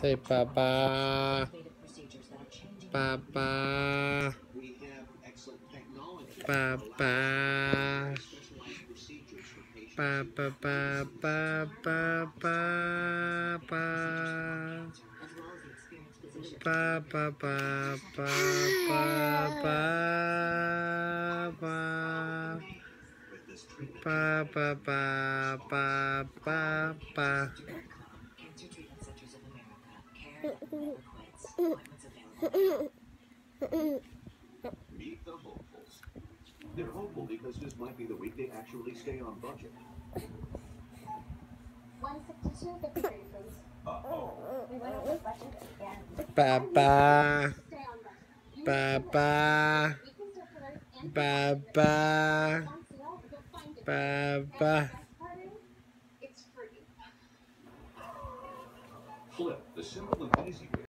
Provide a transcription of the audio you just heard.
Say Papa. Papa. Papa. Papa. Papa. Papa. Papa. Papa. Papa. Papa. Papa. Meet the hopefuls. They're hopeful because this might be the week they actually stay on budget. 162, 53, please. Uh-oh. We went over budget again. Papa. Stay on budget. Papa. We can still color and Papa. on sale. You'll find it. And the Papa. best part is, it's free. Flip, the simple and easy way